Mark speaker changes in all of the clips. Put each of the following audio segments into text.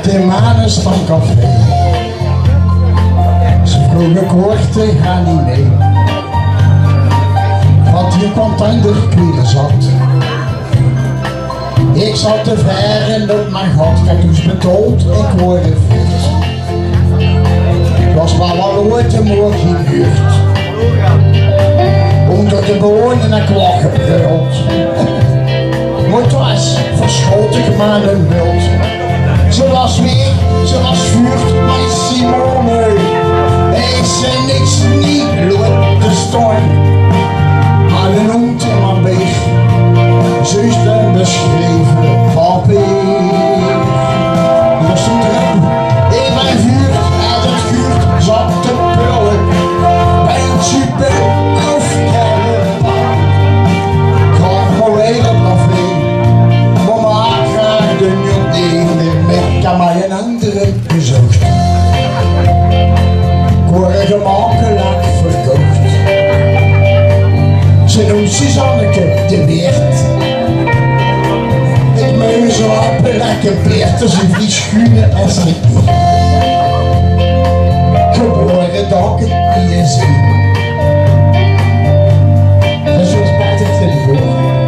Speaker 1: de manus van café. Ze vroeg ik hoorde, ga niet mee. Want hier kwam de kwielen zat. Ik zat te ver en op mijn gat. Kijk, toen is betoeld, ik word fit. Het was maar wel ooit een morgen in buurt. Onder de bonen en klok gebruld. Maar thuis verschoot ik maar een beeld. Ze was weer, ze was vuur, mijn Simone. Ik zei niks niet, bloed de storm. Maar de noemt in mijn beeg. Zuster beschreven, papier. Er stond erin, in mijn vuur, uit het vuur zat te pullen. Bandje ben afkellen. Kom maar weer op café. Mama graag de nieuw met kan mij een andere bezocht. Ik word gemakkelijk verkocht. Ze noemt Suzanneke de Weert. Ik meen zo op een lekker beert als een vlies schuren en schrik niet. Geboren dat ik het niet eens zie. En zo spijt ik ten voor.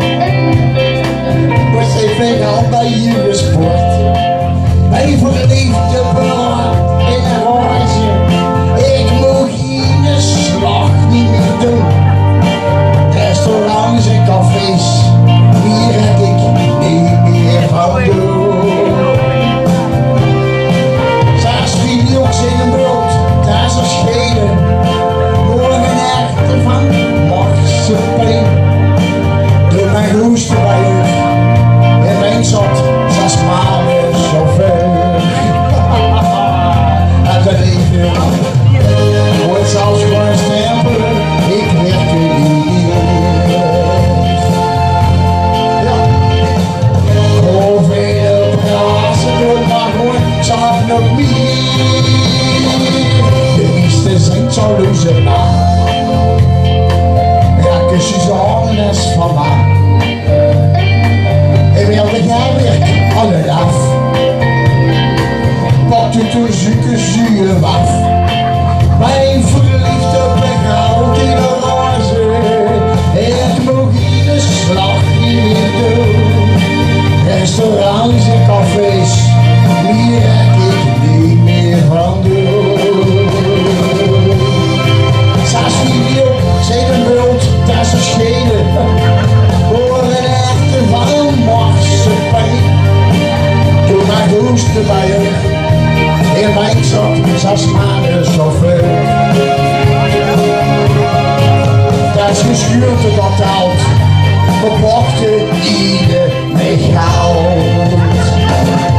Speaker 1: Was hij vegan bij jullie sport. Bij verliefde braad in een roze. Ik moet geen slag niet meer doen. Restaurants en cafés, hier heb ik niet meer van doen. Zes video's in een brood, daar is er schelen. Morgen echten van marsepein. Doe mijn roeste bij u, en mijn zat, 6 maanden zoveel. En dat even, wordt zelfs gewoon stempelen, ik werk er niet. Nog meer. De liefste zingt zo loze na. Raken Suzanne's van mij. En wilde jij weer alle af. Pakt u toen zoeken zuur af. Mijn verliefde begoud in de roze. Ik mag iedere slag niet meer doen. Restaurants en cafés. Hier heb ik niet meer van doen. Zes video, zet een beeld, dat is een schelen. Voor een echte van marsepein. Doe mijn hoesten bij je. In mijn zak, 6 maanden zoveel. Dat is geschuurd en dat oud. Verkochte ieder met goud.